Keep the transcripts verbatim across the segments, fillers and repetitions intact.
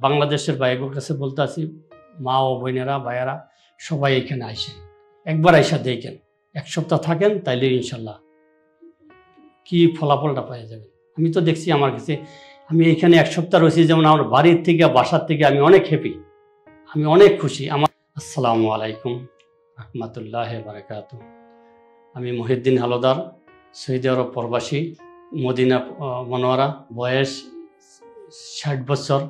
বাংলাদেশের ভাইয়ের কাছে বলতে আছি, মা ও বোনেরা ভাইয়েরা সবাই এখানে আইসেন, একবার আইসা দেখেন, এক সপ্তাহ থাকেন, তাইলে ইনশাল্লাহ কি ফলাফলটা পাওয়া যাবে। আমি তো দেখছি আমার কাছে, আমি এখানে এক সপ্তাহ রয়েছি, যেমন আমার বাড়ির থেকে বাসার থেকে আমি অনেক হ্যাপি, আমি অনেক খুশি। আমার আসসালামু আলাইকুম রহমতুল্লাহ বারাকাতুহু। আমি মহিউদ্দিন হালদার, সৌদি আরব প্রবাসী, মদিনা মনোয়ারা, বয়স ষাট বছর।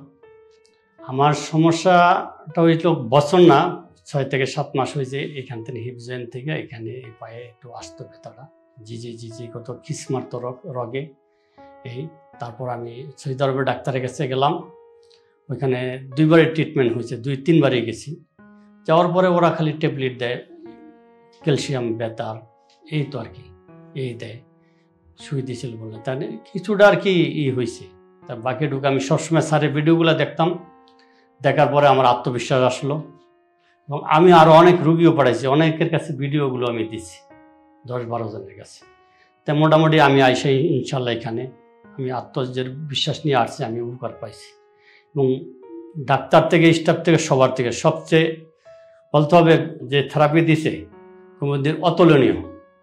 আমার সমস্যাটা হইল বছর না, ছয় থেকে সাত মাস হয়েছে এখান থেকে হিপজয়েন থেকে এখানে এই পায়ে একটু আসতো ব্যথাটা, জি জি জি জি কত কিসমার্ত রগে এই। তারপর আমি সৌদি আরবের ডাক্তারের কাছে গেলাম, ওইখানে দুইবারের ট্রিটমেন্ট হয়েছে, দুই তিনবারই গেছি। যাওয়ার পরে ওরা খালি ট্যাবলেট দেয়, ক্যালসিয়াম ব্যথার এই তো আর কি, এই দেয়, শুয়ে দিয়েছিল বললে, তাহলে কিছুটা আর কি ই হয়েছে। তার বাকি ঢুকে আমি সবসময় স্যারের ভিডিওগুলো দেখতাম, দেখার পরে আমার আত্মবিশ্বাস আসলো এবং আমি আরও অনেক রুগীও পড়াইছি, অনেকের কাছে ভিডিওগুলো আমি দিছি, দশ বারো জনের কাছে। তাই মোটামুটি আমি আইসাই ইনশাল্লাহ এখানে আমি আত্মজের বিশ্বাস নিয়ে আসছি, আমি উপকার পাইছি। এবং ডাক্তার থেকে, স্টাফ থেকে, সবার থেকে সবচেয়ে বলতে হবে যে থেরাপি দিছে কুমুদের অতুলনীয়,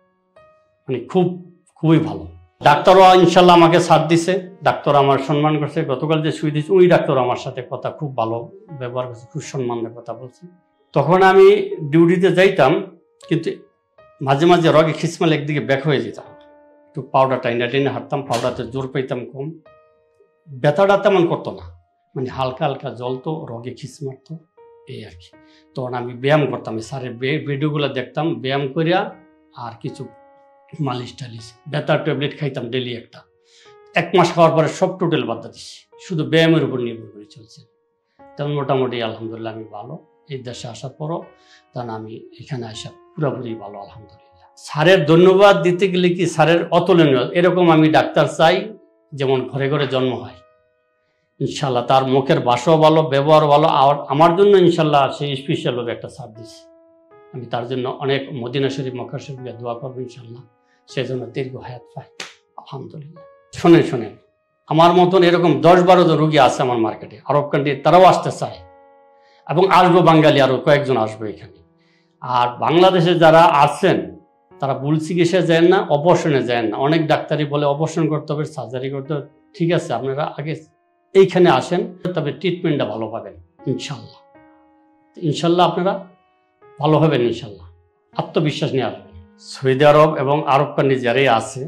মানে খুব খুবই ভালো। ডাক্তারও ইনশাল্লাহ আমাকে ছাড় দিছে, ডাক্তার আমার সম্মান করছে। গতকাল যে শুয়ে দিয়েছে ওই ডাক্তার আমার সাথে কথা খুব ভালো ব্যবহার করছে, খুব সম্মানের কথা বলছে। তখন আমি ডিউটিতে যাইতাম, কিন্তু মাঝে মাঝে রগে খিসমাল একদিকে ব্যাক হয়ে যেতাম, একটু পাউডার টাইনা টেনে হাঁটতাম, পাউডারতে জোর পাইতাম কম, ব্যথাটা তেমন করতো না, মানে হালকা হালকা জ্বলতো, রগে খিস মারতো এই আর কি। তখন আমি ব্যায়াম করতাম, স্যারের ভিডিওগুলো দেখতাম, ব্যায়াম করিয়া আর কিছু মালিশ টালিশ, ব্যথার ট্যাবলেট খাইতাম ডেলি একটা। এক মাস খাওয়ার পরে সব টোটাল বাদ দিচ্ছি, শুধু ব্যায়ামের উপর নির্ভর করে চলছে। তেমন মোটামুটি আলহামদুলিল্লাহ আমি ভালো। এই দেশে আসার পরও তখন আমি এখানে আসা পুরোপুরি ভালো আলহামদুলিল্লাহ। স্যারের ধন্যবাদ দিতে গেলে কি, স্যারের অতুলনীয়। এরকম আমি ডাক্তার চাই যেমন ঘরে ঘরে জন্ম হয় ইনশাল্লাহ, তার মুখের ভাষাও ভালো, ব্যবহার ভালো। আর আমার জন্য ইনশাল্লাহ সেই স্পেশালভাবে একটা সাথ দিচ্ছে, আমি তার জন্য অনেক মদিনা শরীফ মক্কা শরীফ দোয়া করবো ইনশাল্লাহ, সেই জন্য দীর্ঘ হায়াত পাই আলহামদুলিল্লাহ। শোনেন শোনেন আমার মতন এরকম দশ বারো জন রুগী আছে আমার মার্কেটে, আরব কান্ট্রি, তারাও আসতে চায় এবং আসবো, বাঙালি আরও কয়েকজন আসবে এখানে। আর বাংলাদেশে যারা আছেন তারা ভুল চিকিৎসা যায় না, অপারেশনে যায় না। অনেক ডাক্তারই বলে অপারেশন করতে হবে, সার্জারি করতে হবে। ঠিক আছে, আপনারা আগে এইখানে আসেন, তবে ট্রিটমেন্টটা ভালো পাবেন ইনশাল্লাহ। ইনশাল্লাহ আপনারা ভালো হবেন ইনশাল্লাহ, আত্মবিশ্বাস নিয়ে আসবেন। সৌদি আরব এবং আরব কান্ট্রি যারাই আছে,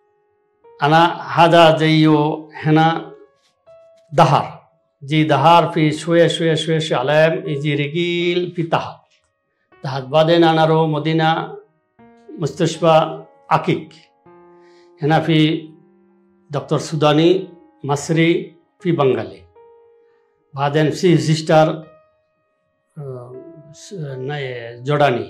আনা হাদা যাইও হেনা দাহার জি দাহার ফি শুয়ে শুয়ে শুয়ে শুয়ে আলেম ইজি রিগিল ফি তাহাত তাহাত বাদেন আনারো মদিনা মুস্তাশফা আকিক হেনা ফি ডক্টর সুদানি মাসরি ফি বাঙ্গালি বাদেন ফি সিস্টার জর্ডানি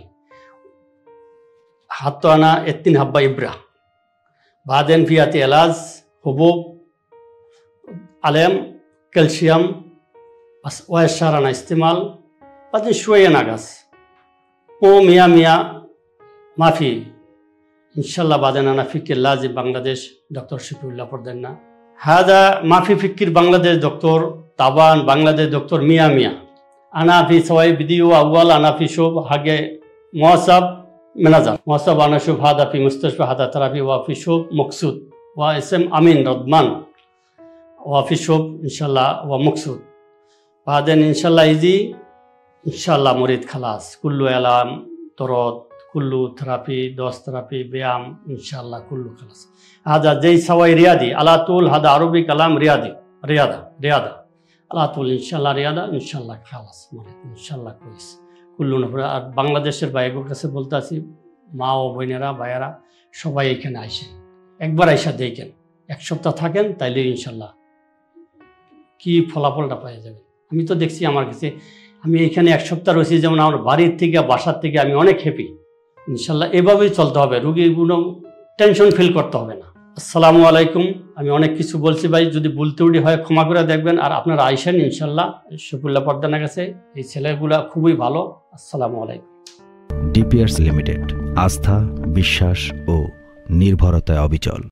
হাতো আনা এত্তিন হাব্বা ইব্রা বাদেন ফিয়াতি এলাজ হুবুব আলেম ক্যালসিয়াম ওয়াসারানা ইস্তেমাল বাদেন শুয়ে নাগাস ও মিয়া মিয়া মাফি ইনশাল্লাহ বাদেন আনা ফিকির লাজি বাংলাদেশ ডক্টর শফিউল্লাহ পর্দেন্না হাদা মাফি ফিকির বাংলাদেশ ডক্টর তাবান বাংলাদেশ ডক্টর মিয়া মিয়া আনা ফি সওয়াই বিদিও আউয়াল আনা ফি শুব হাগে মুআসাব ম্যানেজার মুআসাব আনা শুব হাদা ফি মুস্তাশফা হাদা থেরাপি ওয়া ফি শুব মকসুদ ওয়া এসএম আমিন রদমান ওয়া ফি শুব ইনশাল্লাহ ওয়া মকসুদ বাদেন ইনশাল্লাহ ইজি ইনশাল্লাহ মরিদ খালাস কুল্লু এলাম তরদ কুল্লু থেরাপি দশ থেরাপি ব্যায়াম ইনশাল্লাহ কুল্লু খালাস হাদা যেই সওয়াই রিয়াদি আলাতুল হাদা আরবি কালাম রিয়াদি রিয়াদা রিয়াদা আলাতুল ইনশাল্লাহ রিয়াদা ইনশাল্লাহ খালাস মরিদ ইনশাল্লাহ কইস কুল্লু নফর। আর বাংলাদেশের ভাইয়ের কাছে বলতে আছি, মা ও বোনেরা ভাইয়েরা সবাই এখানে আইসেন, একবার আইসা দেখেন, এক সপ্তাহ থাকেন, তাইলে ইনশাল্লাহ কি ফলাফলটা পাওয়া যাবে। আমি তো দেখছি আমার কাছে, আমি এখানে এক সপ্তাহ রয়েছি, যেমন আমার বাড়ির থেকে বাসার থেকে আমি অনেক হ্যাপি ইনশাল্লাহ। এভাবেই চলতে হবে, রুগীগুলো টেনশন ফিল করতে হবে না। আসসালামু আলাইকুম। আমি অনেক কিছু বলছি ভাই, যদি ভুল ত্রুটি হয় ক্ষমা করে দেখবেন। আর আপনারা আইসেন ইনশাল্লাহ শফিউল্লাহ পর্দানার কাছে, এই ছেলেগুলা খুবই ভালো। আসসালামু আলাইকুম। ডিপিআরস লিমিটেড, আস্থা, বিশ্বাস ও নির্ভরতায় অবিচল।